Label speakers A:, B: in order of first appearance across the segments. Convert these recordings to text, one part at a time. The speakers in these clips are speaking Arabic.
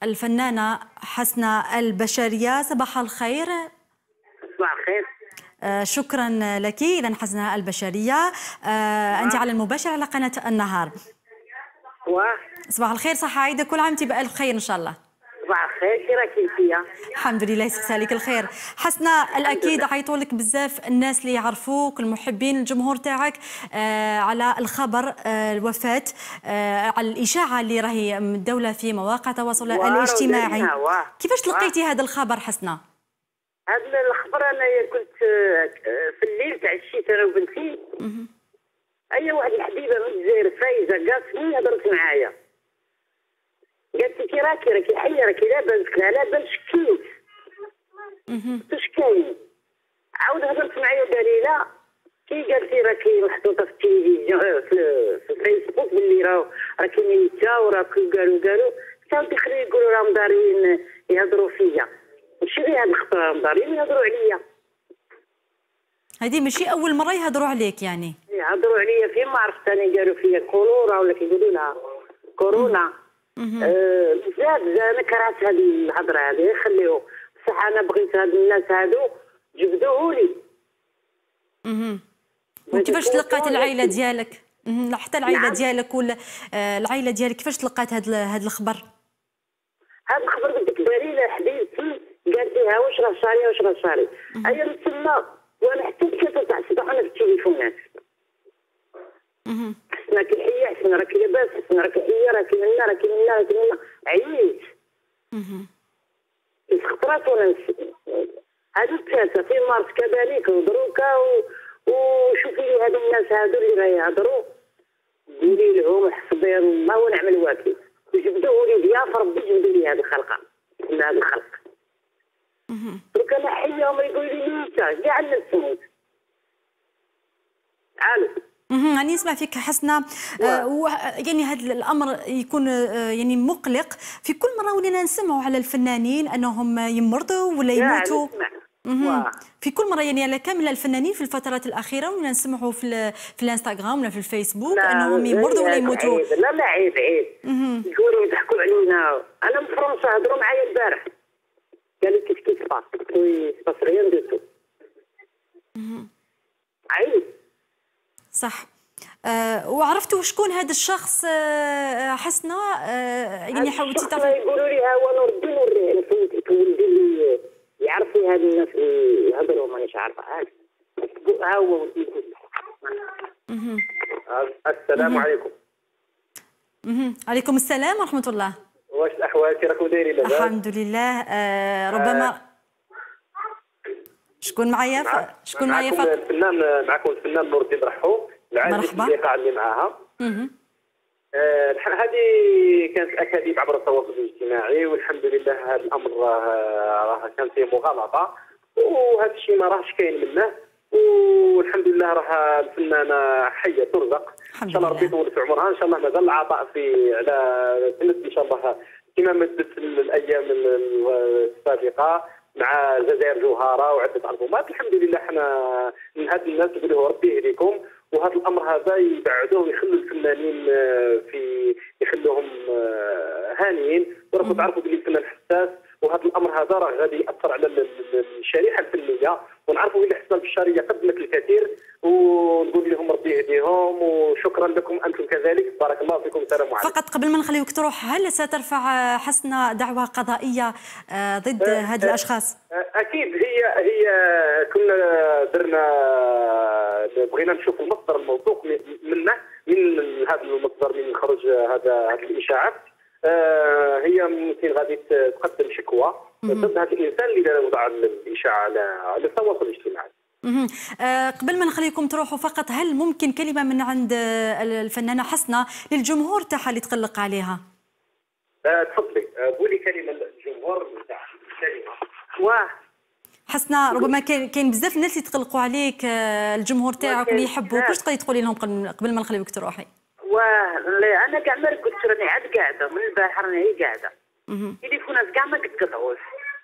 A: الفنانة حسنة البشرية. صباح الخير.
B: صباح الخير.
A: شكرا لك. إذا حسنة البشرية، أنت على المباشر على قناة النهار. صباح الخير، صحة عايدة، كل عام وأنت بألف خير إن شاء الله.
B: صباح الخير، كي راكي فيا؟
A: الحمد لله، يسعدك الخير. حسنة، الأكيد عيطوا لك بزاف الناس اللي يعرفوك، المحبين، الجمهور تاعك، على الخبر الوفاة، على الإشاعة اللي راهي مدولة في مواقع التواصل الاجتماعي. كيفاش تلقيتي هذا الخبر حسنة؟
B: هذا الخبر انا كنت في الليل تعشيت انا وبنتي. اي واحد الحبيبه من الجزائر فايزه قالت هضرت معايا، قالت لي كي راكي حيه، راكي لاباس؟ قلت لها لاباس، شكيت واش كاين؟ عاود هضرت معايا دليله كي قالت لي راكي محطوطه في التلفزيون في الفيسبوك باللي راكي ميته وراكي قالوا حتى خلي يقولوا راهم دارين يهضروا فيا، ماشي غير هاد الخطره راهم دارين يهضروا عليا.
A: هذه ماشي اول مره يهضروا عليك يعني؟
B: يهضروا عليا في ما عرفت انا، قالوا فيا كورونا ولا كيقولوا لها كورونا. بزاف انا كرهت هاد الهضره هذه، خليوه بصح انا بغيت هاد الناس هادو جبدوهولي.
A: وكيفاش تلقات العائله ديالك؟ حتى العائله ديالك ولا العائله ديالك كيفاش تلقات هاد الخبر؟
B: هاد الخبر بدك دليله حبيبتي قالت لها واش راه صاري واش راه صاري. ايا من تما وانا حتى 3 تاع الصباح انا في التليفونات. حسنا كي حيه، حسنا راكي لاباس، حسنا راكي حيه، راكي منا عييت. خطرات وانا هادو الثلاثه في مارس كذلك ودروكا وشوفي لي هادو الناس هادو اللي راه يهضروا، قولي لهم حسبي الله ونعم الوكيل، وجبدوا لي ضيافه ربي جبدوا لي هاد الخلقه من هاد الخلق. درك انا حيه وما يقولوا لي ميته كاع الناس تموت. عالو
A: يعني نسمع فيك حسنة. يعني هذا الامر يكون يعني مقلق. في كل مره ولينا نسمعوا على الفنانين انهم يمرضوا ولا يموتوا. في كل مره يعني على كامل الفنانين في الفترات الاخيره ولينا نسمعوا في الانستغرام ولا في الفيسبوك انهم يمرضوا ولا يموتوا.
B: لا عيب يقولوا يضحكوا علينا. انا من فرنسا هضروا معايا البارح قال لي كيف باس باس ريان دو تو. عيب
A: صح. وعرفتوا شكون هذا الشخص حسنة؟ يعني حاولتي تعرفي؟
B: يقولوا لي ها هو نور الدين والريان، فهمتي ولدي اللي يعرفوا هاد الناس اللي يهضروا مانيش عارفه. ها هو ولدي. السلام عليكم.
A: عليكم السلام ورحمة الله.
B: واش الأحوال؟ كي راكم دايرين لاباس؟
A: الحمد لله. ربما شكون معايا؟
B: معكم الفنان نور الدين رحو،
A: مرحبا.
B: اللقاء اللي معاها. هذه كانت اكاذيب عبر التواصل الاجتماعي، والحمد لله هذا الامر راه كان فيه مغالطه، وهذا الشيء ما راهش كاين منه، والحمد لله راه الفنانه حيه ترزق ان شاء الله، ربي يطول في عمرها ان شاء الله. مازال العطاء في على تمد ان شاء الله كما مدت الايام السابقه مع الجزائر جوهره وعده البومات. الحمد لله احنا من هاد الناس نقولوا ربي يهديكم، وهذا الامر هذا يبعدوه ويخلوا الفنانين يخلوهم هانيين، وراكم تعرفوا بلي الفنان حساس، وهذا الامر هذا راه غادي ياثر على الشريحه الفنيه، ونعرفوا بلي حسنة البشرية قدمت الكثير، ونقول لهم ربي يهديهم، وشكرا لكم انتم كذلك. بارك الله فيكم. السلام عليكم.
A: فقط قبل ما نخليوك تروح، هل سترفع حسنة دعوى قضائية ضد هاد الاشخاص؟
B: اكيد. هي كنا درنا بغينا نشوف المصدر الموثوق منه، من هذا المصدر من خرج هذا الاشاعات. هي ممكن غادي تقدم شكوى ضد هذا الانسان اللي وضع الاشاعه على التواصل الاجتماعي.
A: قبل ما نخليكم تروحوا، فقط هل ممكن كلمه من عند الفنانه حسنة للجمهور تاعها اللي تقلق عليها؟
B: تفضلي قولي كلمه للجمهور تاعها. كلمه
A: حسنة، ربما كاين بزاف الناس اللي يتقلقوا عليك، الجمهور تاعك اللي يحبوك، واش تقدري تقولي لهم قبل ما نخليوك تروحي؟
B: انا كاع ما قلت راني عاد قاعده من البارح، راني قاعده. تليفونات كاع ما قطعوش.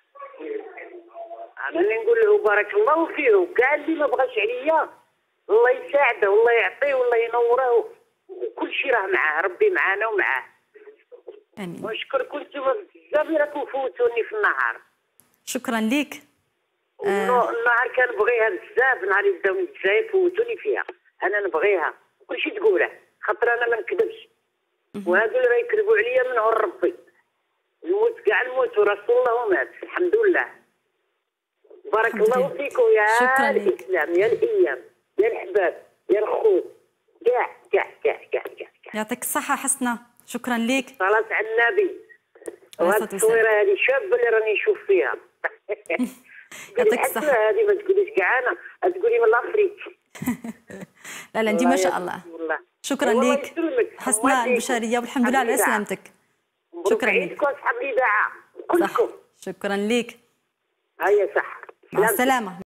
B: انا اللي نقول له بارك الله فيه، كاع اللي ما بغاش عليا الله يساعده والله يعطيه والله ينوره، وكل شيء راه معاه، ربي معانا ومعاه.
A: امين.
B: ونشكركم انتم بزاف
C: صافي راكم فوتوني في النهار.
A: شكرا لك.
C: النهار كنبغيها بزاف، نهار يبداو الجزائر فوتوني فيها، انا نبغيها كلشي تقوله، خاطر انا ما نكذبش. وهادو اللي يكذبوا عليا من عند ربي. نموت كاع نموت ورسول الله مات، الحمد لله. بارك الله فيكم يا الاسلام، يا الايام، يا الحباب، يا الخوت، كاع كاع كاع كاع كاع.
A: يعطيك الصحة حسنة، شكرا لك.
C: صلاة على النبي. وهاد التصويره هذه شابه اللي راني نشوف فيها.
A: يعطيك الصحة.
C: هذه ما تقوليش كاع انا، تقولي من الافريك.
A: لا انت ما شاء الله. شكرا لك حسناء البشاريه، والحمد لله على سلامتك. شكرا لك.
C: اصحاب الاذاعه كلكم.
A: شكرا لك.
C: هيا صح.
A: مع السلامه.